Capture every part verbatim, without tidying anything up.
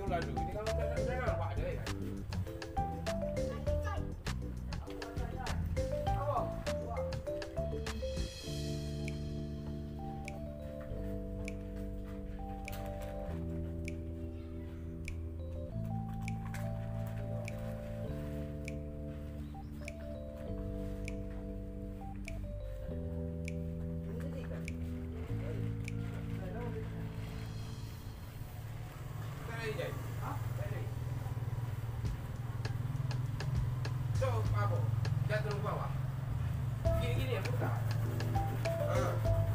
lalu. Ini kalau udah udah nampak aja ya. So, apa? Jatuh ke bawah. Gini-gini ya, buka. Ah.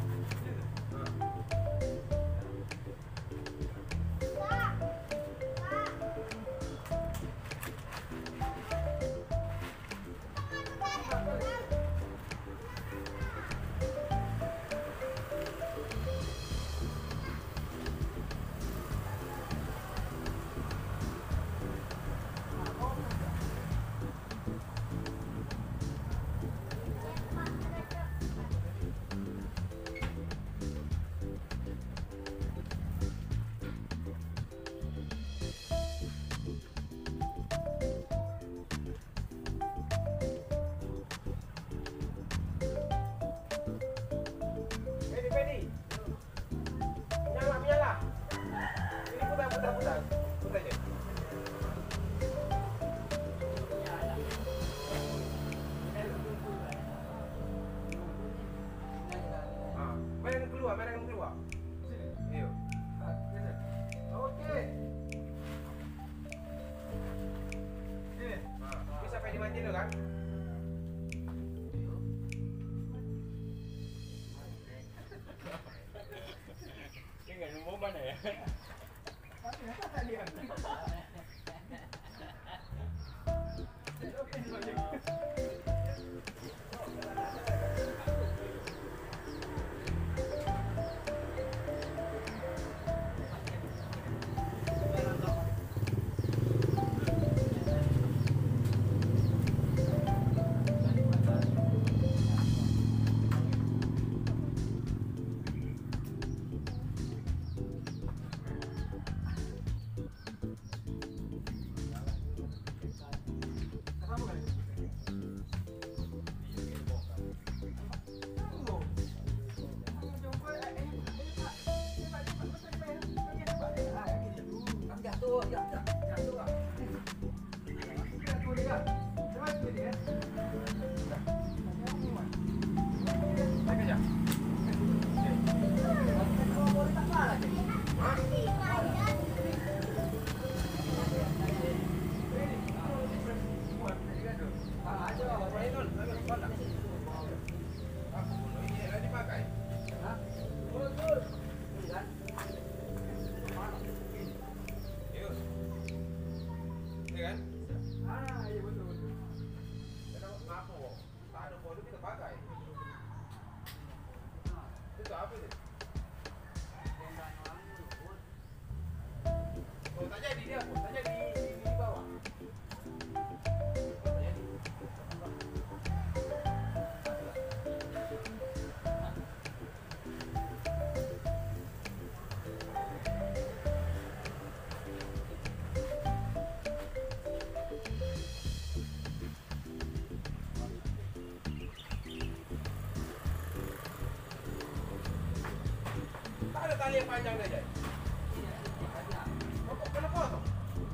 Pedi, menyala, menyala. Ini putar, putar, putar, putar aja. Ah, mereka keluar, mereka keluar. Sini, iyo. Oke. Sini, bisa sampai dimatiin lo kan? Nggak nemu mana ya? Jatuh, jatuh, jatuh. Jatuh dia. Coba dia. Naik aja. Boleh tak salah jadi. Ah, aja, boleh dulu. Aku boleh ini lagi dipakai. Hah? Betul. Kan? Yus. Iya kan? Ah, iya betul betul. Kenapa ngapa kok? Tak ada kode kita pakai. Itu apa sih? Oh, tak jadi dia, Bu. Tak jadi di, di, di bawah. Tak jadi. Tak ada tali yang panjang aja. Oh, kok kena potong?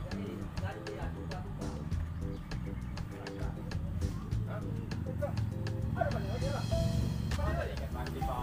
Hah? Ada banyak aja lah. Mana tadi kan mati, Pak?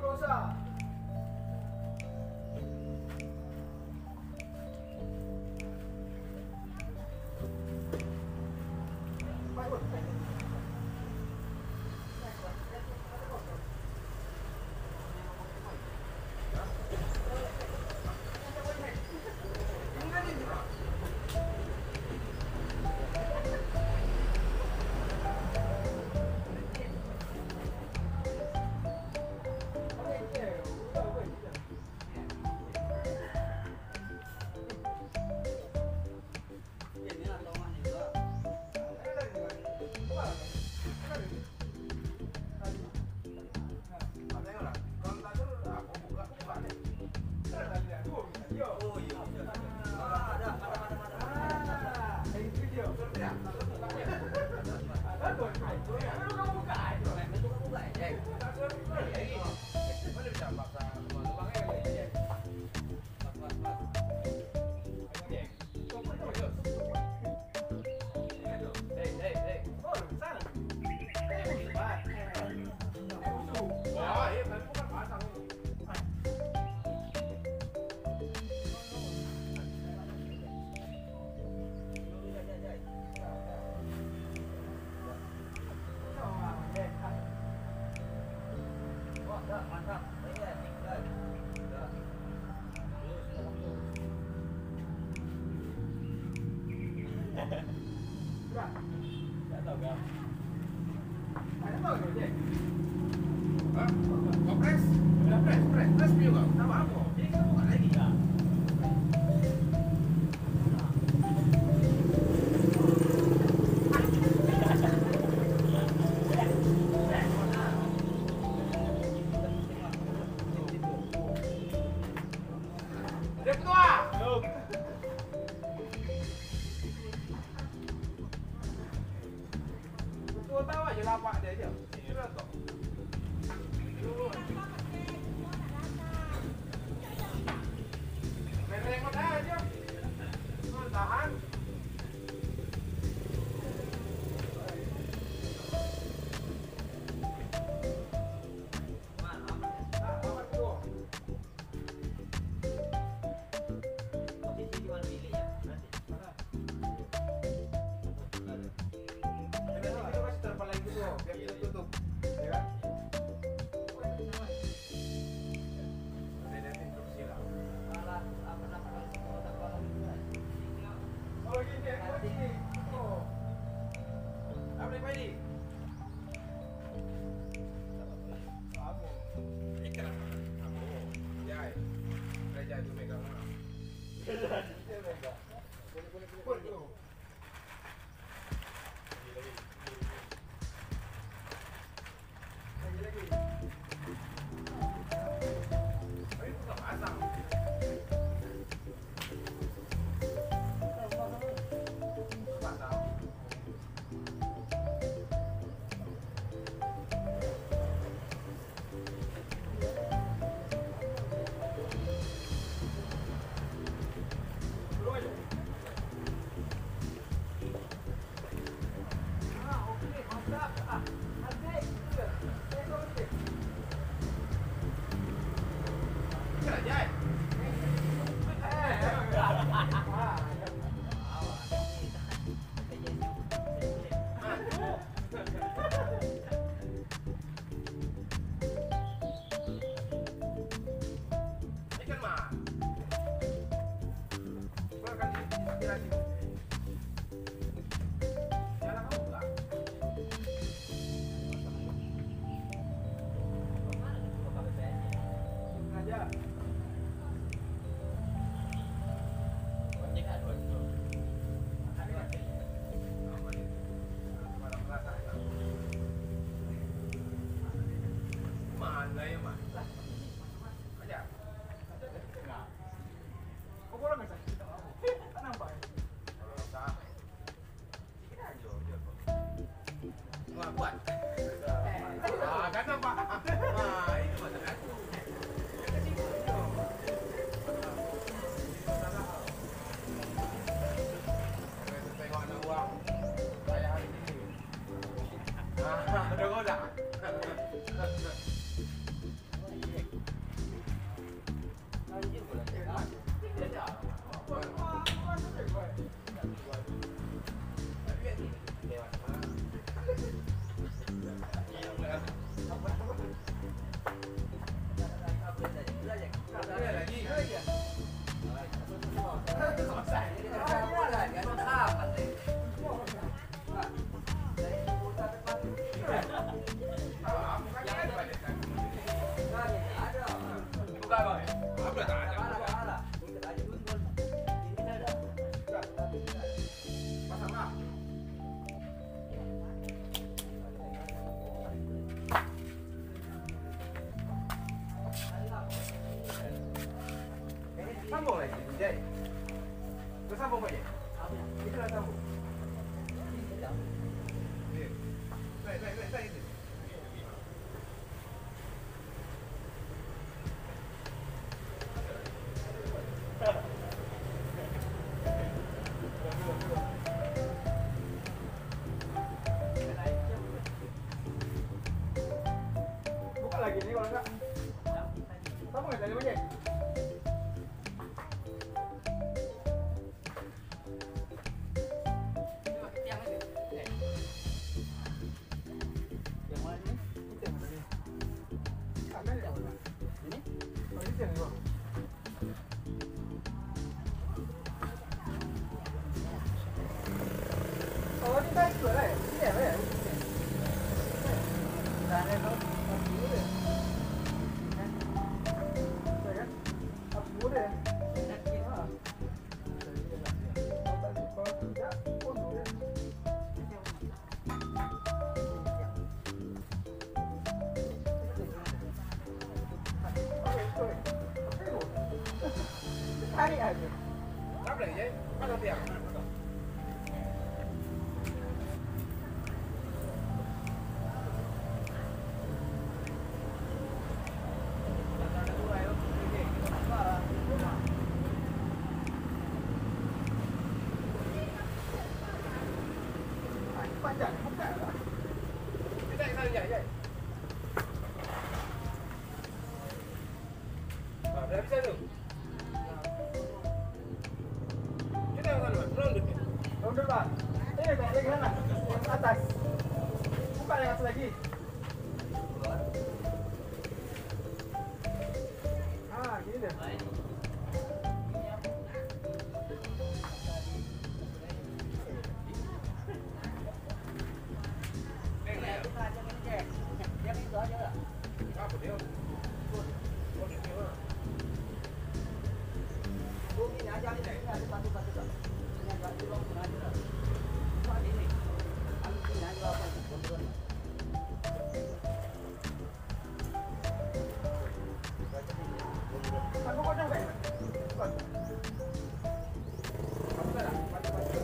dosa. Tak tahu kau. Ada apa kau je? Hah? Kau press? Dah press, press, press view kau. Tak apa. Ini kita buka lagi. Tak. Dia ketua. Jom. Ketua tahu aja lapak dia je. Ini dah tu. Main remote aja. Kau tahan. Tak, apa tu? Kita kita masih terpaling dulu, biar kita tutup, ya kan? Ada nanti kursi lah. Oh gini, oh gini. Oh. Apa ni Pak? Apa? Ikan. Apa? Jai. Raja tu megang mana? Dia megang. Boleh boleh boleh tu. Lagi lagi. Ini tu tak pasang. Pasang. Dulu aja. Ah, okey, mantap. Ah, adik. Tengok okey. Ikan Jai. Ikan mah. Kau akan inspirasi. Jangan kau buka. Aja. lah bang. Apa tak ada? Ada. Kita aja dulu. Ini ada. Pasang lah. Sambung lagi, Jai. Kau sambung apa je? Itu dah sambung. Baik, baik, baik, baik. Buka lagi ni kalau enggak. Sambung lagi tadi Jai. Oh, ini kan dua lah ya? Ini apa ya? Tanah itu, apa dulu ya? Apa kan? Apa dulu ya? Ah. Kalau tidak, pun dulu ya. Tarik aja. Tak boleh je. Mana tiang? Panjang, buka lah. Kita nak ya, ya. Ah, dah bisa tu. Kita yang mana? Round dulu. Round dulu bang. Eh, lagi sana. Yang atas. Buka yang atas lagi. Ah, gini deh. Apa dia? Oh, dia mana? Oh, ini aja ini ada batu-batu tak. Ini agak jauh pun ada dah. Buat ini. Ambil ini aja apa kontrol. Aku kau jangan. Apa dah? Batu-batu.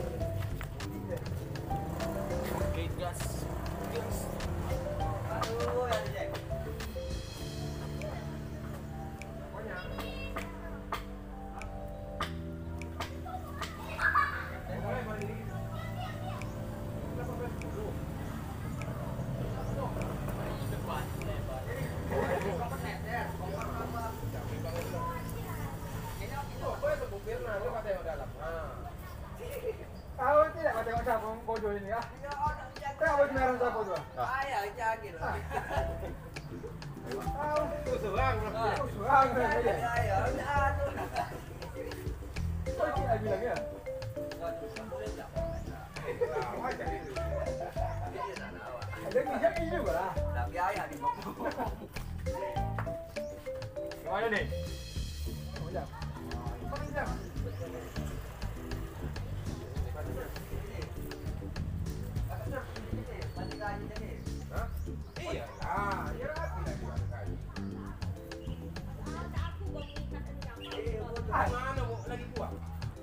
Okay, gas. Gas. Aduh, ya Jack. Banyak. Tahu tidak kau tengok siapa bodoh ini ah? Tengok baju merah siapa tu? Ayah jaga lah. Tahu tu serang, tu serang tu dia. Ayah, aduh. Kau cik lagi lagi ah? Ada bijak ini juga lah. Tapi ayah di bawah. Mana ni? Oh jap. Oh jap. Hah? Iya. Ah, ya lagi lagi lagi. Ah, mana bu lagi buang?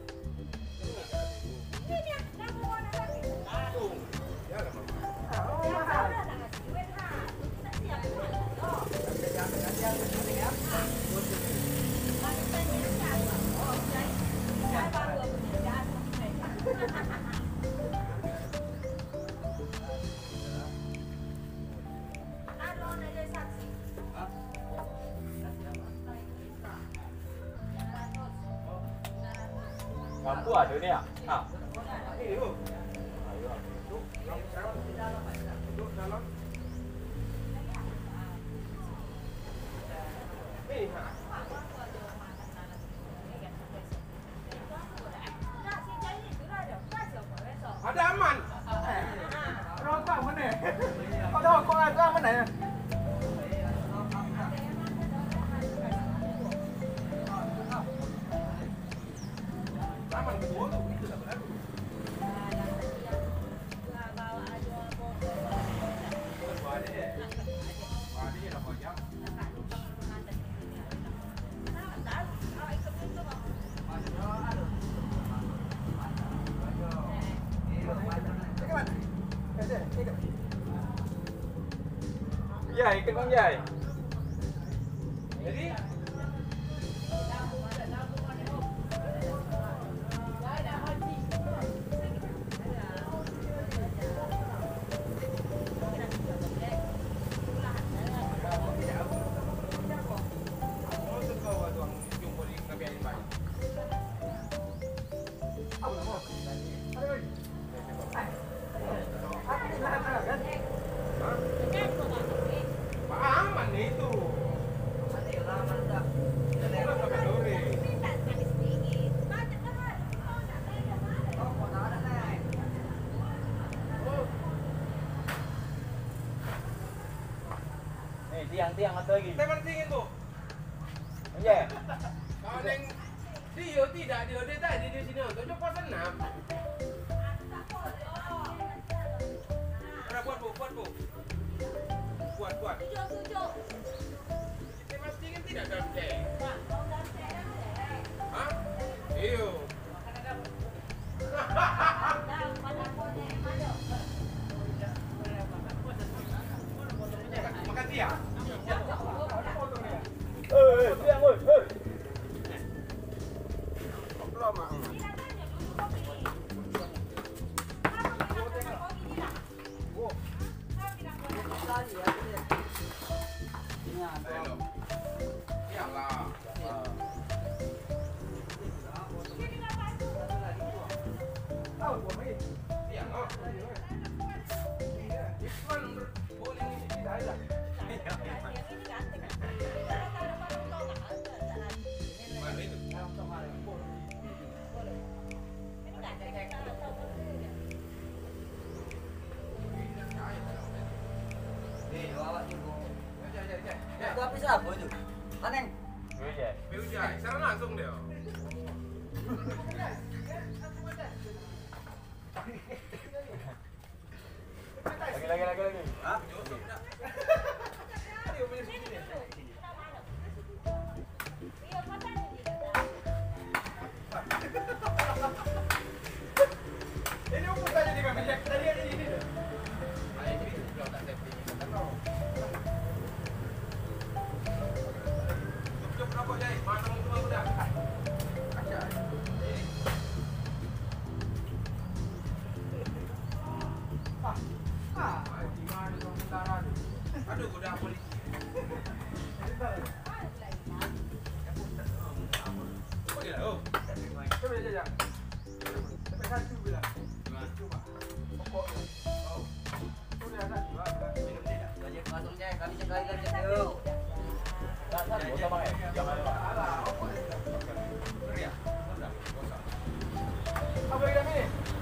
Ini yang kamu mau nanti. Aduh. Ya lah mama. Oh, mahal. Kita siap. Oh. Oh, jadi saya baru pekerjaan Lampu ada ni ah. Ha. Ini tu. Duduk dalam. Ini ha. Ada aman. Rokok mana? Kau tahu kau ada mana? Jai, ikut Bang Jai. Jadi tiang-tiang atau lagi. saya pentingin bu. Iya. Kalau neng dia tidak dia dia tadi di sini untuk coba senam. Ada buat bu, buat bu. Buat buat. Kita pentingin tidak dalam cek. Hah? Iyo. Makan dia. Eh, tiang oi, eh. Lama. Iyalah. Tahu gua main. Iya, oh. Itu kan boleh ini tidak ada. Mana itu? Itu habis apa itu? Panen. Iya. Biujai, sekarang langsung deh. Lagi lagi lagi lagi. Hah? Ini umur saja di kamera. Tadi ada ini. Cukup rokok Jai, mana mau cuma udah. Aja. Ah, ah, gimana dong utara tuh? Aduh, udah polisi. Oh iya, oh. Coba aja, sampai satu bilang. Coba. Pokoknya. Oh. Udah ada dua, minum tidak. Gajah pasung Jai, kami sekali lagi yuk. Nah, nah, botol Bang ya. Jangan lupa. Alah, pokoknya. Beri ya. Udah, gosok. Apa yang ini?